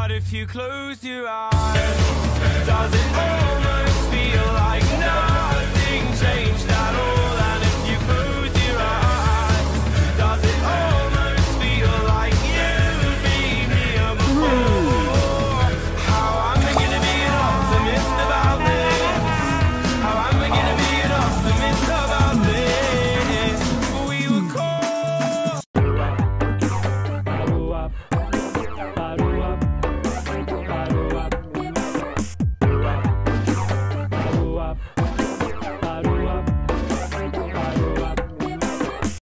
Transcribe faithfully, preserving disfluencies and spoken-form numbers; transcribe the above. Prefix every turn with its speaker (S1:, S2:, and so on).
S1: But if you close your eyes, does it almost feel like nothing changed?